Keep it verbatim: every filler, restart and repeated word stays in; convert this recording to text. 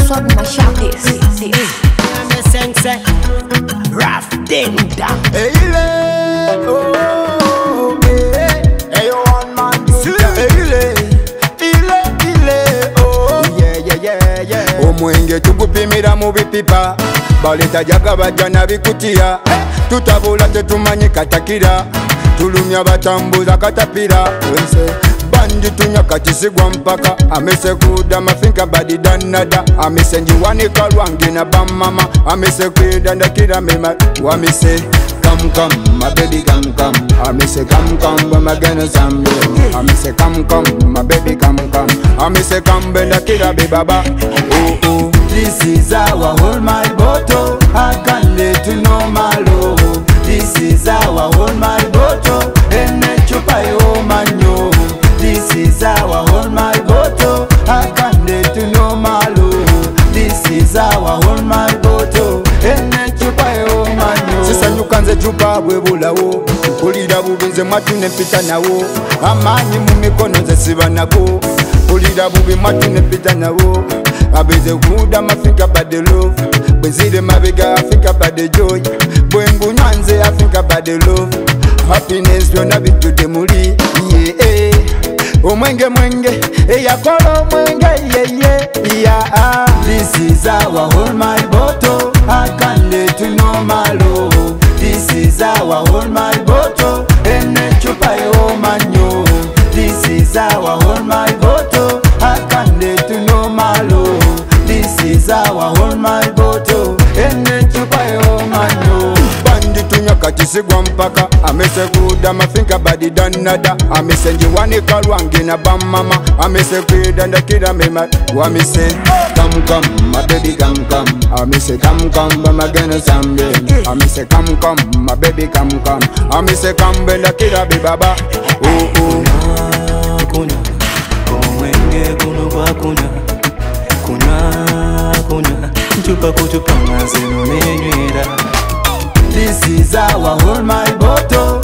swag mash up this, this. Me sense rough ding dong. Hey, oh, hey, hey, one man do that. Hey, ile, oh, yeah, yeah, yeah, yeah. Omwenge tukupimira mu bipipa, baleta jaga bajana bikutiya. Tutabula tetumanyi katakira, tulumya batambuza katapira. Bandi tunya katisigwa mpaka, amese kuda mafinka badi danada. Amese njiwanika lwangi na bamama, amese kwida ndakira mema. Wamise come come, my baby come come. Amese come come, but my gonna sambe. Amese come come, my baby come come. Amese come benda kira be baba. Oh oh, this is our hold my bottle. I can't let you know my love. This is our hold my bottle. Ene chupa yo manyo. This is our hold my bottle. I can't let you know my love. This is our hold my bottle. Ene chupa yo manyo. Sisa nyukanze chupa bwebulawo. Kulida bubinze matune pita nawo. Amanyi mu mikono nze siba nako. Kulida bubi matune pita nawo. Abeze kuda mafika about the love. Benzide mabega I think about the joy. Bwengu nyanze I think about the love. Happiness yona bitu de muri. Yeah. Omwenge mwenge, eya kolo mwenge, yeah, yeah, yeah. This is our hold my bottle. I can't let you know my love. This is our hold my bottle. Ene chupa yo manyo. This is our hold my bottle. I can't let you know my love. This is our hold my bottle. Ene chupa yo manyo. Bandi tunya katisigwa mpaka, amese kuda mafinka badi danada. Amese njiwanika lwangi na bamama, amese kwida ndakira mema. Wamise come come, my baby come come. Amese come come, but my gonna sambe. Amese come come, my baby come come. Amese come benda kira be baba. Oh oh. Kuna komwenge kuno kwa kuna kuna kuna chupa kuchupa mazeno nenywera. This is our hold my bottle.